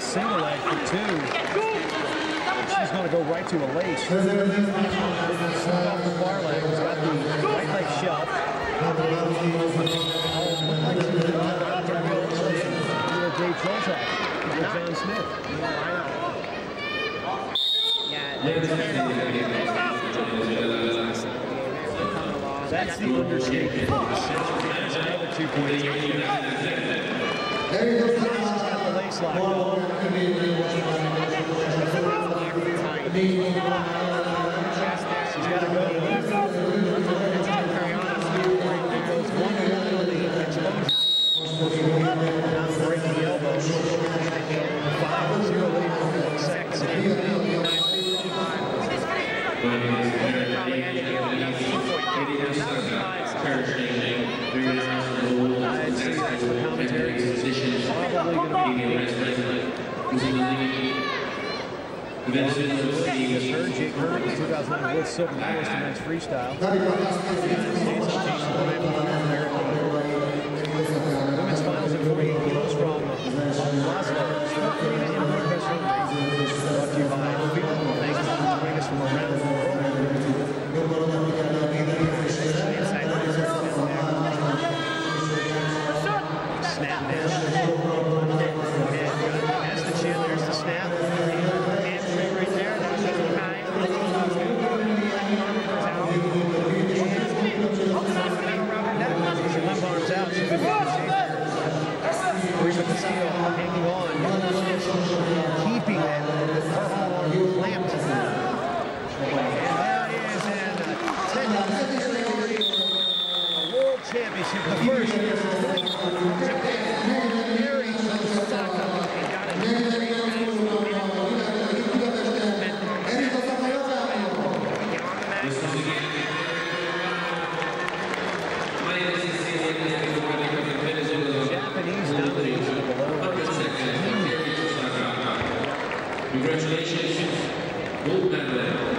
single leg for 2. She's going to go right to a lace. Start off the far leg. He's got the right leg shoved. Dave Trollsack with John Smith. That's the understatement of the century. There's another 2 points. She's got the lace lock. She's got to go. It goes 1-1 on the explosion. Now breaking the elbow. 5-0 lead for the seconds. I'd say that's the commentary. Probably going to be Jake Herman, 2009 World Silver Medalist in men's freestyle. Women's finals at 48 kilos from Oslo. Brought to you by People. Thanks for joining us from around the world. Snap down. That's the chin. There's the snap. Hamstring right there. There's the behind. She limb arms out. She's going to be in shape. Reba Castillo hanging on. Keeping that her arm clamped. And there it is. And a world championship. The first. Mary Osaka and got it. Japanese domination of the lower weight. Congratulations, gold medal.